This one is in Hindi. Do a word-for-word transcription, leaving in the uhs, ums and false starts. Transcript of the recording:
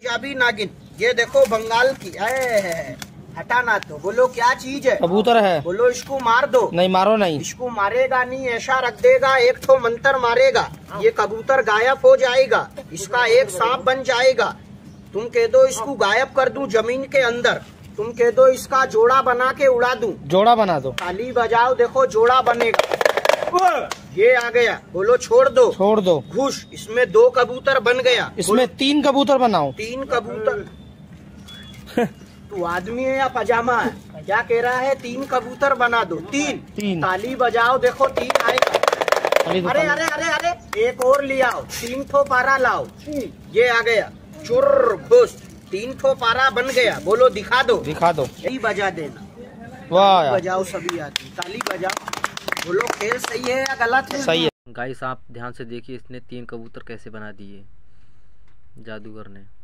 पंजाबी नागिन, ये देखो बंगाल की है, हटाना तो बोलो क्या चीज है? कबूतर है। बोलो इसको मार दो। नहीं मारो नहीं। इसको मारेगा नहीं, ऐसा रख देगा, एक ठो मंत्र मारेगा, ये कबूतर गायब हो जाएगा, इसका एक सांप बन जाएगा। तुम कह दो इसको गायब कर दूं जमीन के अंदर, तुम कह दो इसका जोड़ा बना के उड़ा दूं। जोड़ा बना दो। ताली बजाओ, देखो जोड़ा बनेगा। ये आ गया, बोलो छोड़ दो। छोड़ दो। घुस, इसमें दो कबूतर बन गया। इसमें तीन कबूतर बनाओ। तीन कबूतर तू आदमी है या पजामा है? क्या कह रहा है? तीन कबूतर बना दो। तीन तीन ताली बजाओ, देखो तीन आएगा। अरे अरे अरे अरे एक और ले आओ, तीन ठो पारा लाओ। ये आ गया, चुर घुस, तीन ठो पारा बन गया। बोलो दिखा दो। दिखा दो। यही बजा देना। वाह, बजाओ सभी आदमी, ताली बजाओ। बोलो खेल सही है या गलत है? सही है। गाइस आप ध्यान से देखिए, इसने तीन कबूतर कैसे बना दिए जादूगर ने।